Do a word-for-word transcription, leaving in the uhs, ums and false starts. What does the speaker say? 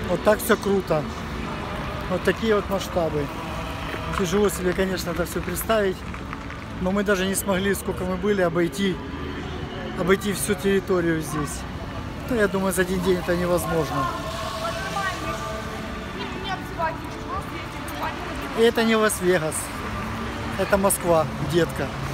Вот так все круто. Вот такие вот масштабы. Тяжело себе, конечно, это все представить. Но мы даже не смогли, сколько мы были, обойти, обойти всю территорию здесь. Ну, я думаю, за один день это невозможно. И это не Лас-Вегас. Это Москва, детка.